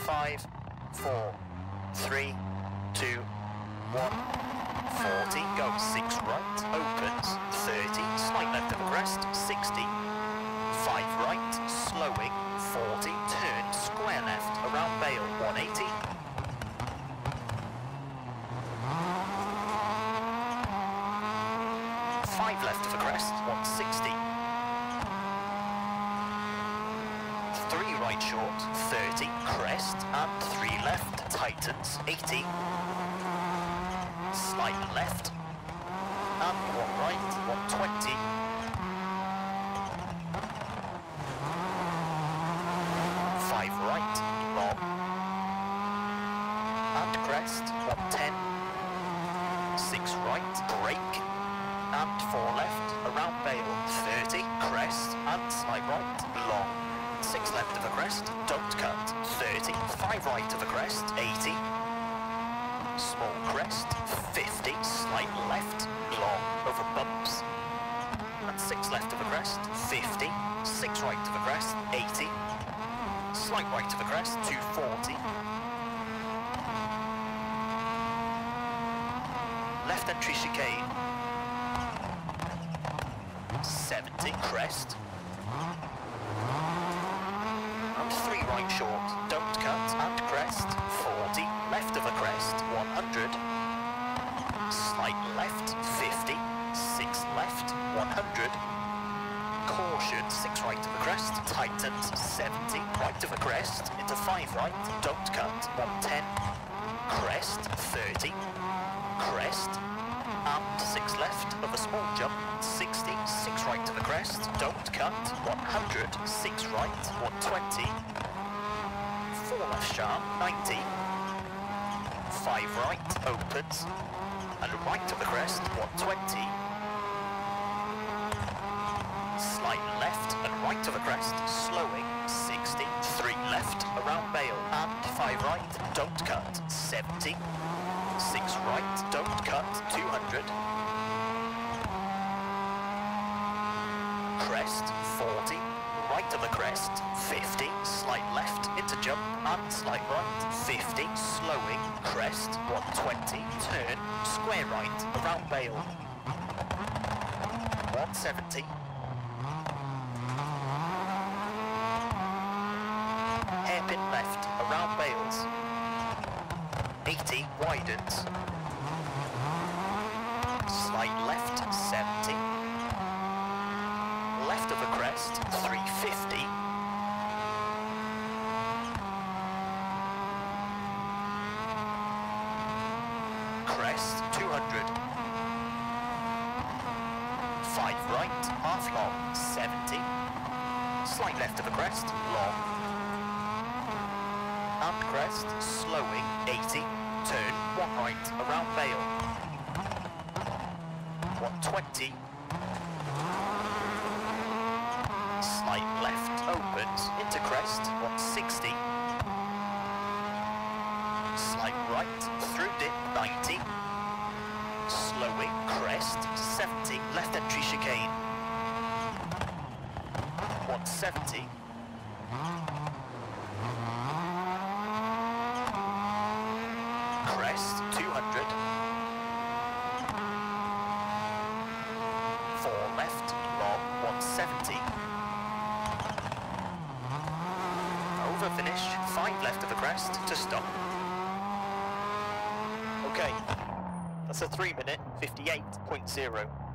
5, 4, 3, 2, 1. 40, go 6 right, opens, 30, slight left of the crest, 60, 5 right, slowing, 40, turn, square left, around Bale, 180. 5 left of the crest, 160. 3 right short, 30, crest, and 3 left, tightens, 80. Slight left, and 1 right, 120. 5 right, long, and crest, 110. 6 right, brake, and 4 left, around Bale, 30, crest, and slight right, long. 6 left of the crest, don't cut, 30, 5 right of the crest, 80. Small crest, 50, slight left, long, over bumps. And 6 left of the crest, 50, 6 right of the crest, 80. Slight right of the crest, 240. Left entry chicane. 70, crest. And 3 right short, don't cut, and crest, 40, left of the crest, 100, slight left, 50, 6 left, 100, caution, 6 right of the crest, tightens, 70, right of the crest, into 5 right, don't cut, 110, crest, 30, crest, and 6 left of a small jump, 60, 6 right to the crest, don't cut, 100, 6 right, 120, 4 left sharp, 90, 5 right, opens, and right to the crest, 120, slight left and right to the crest, slowing, 60, 3 left, around Bale, and 5 right, don't cut, 70, 6 right, don't cut, 200. Crest, 40, right of the crest, 50, slight left, into jump, and slight right, 50, slowing, crest, 120, turn, square right, around Bale, 170. Hairpin left, around Bales, 80, widens, slight left, 70, left of the crest, 350, crest, 200, 5 right, half long, 70, slight left of the crest, long, and crest, slowing, 80, turn, 1 right, around Bale, 120, slight left, opens, into crest, 160, slight right, through dip, 90, slowing, crest, 70, left entry chicane, 170, crest, 200, 4 left, long, 170, over finish, 5 left of the crest, to stop. Okay, that's a 3 minute 58.0.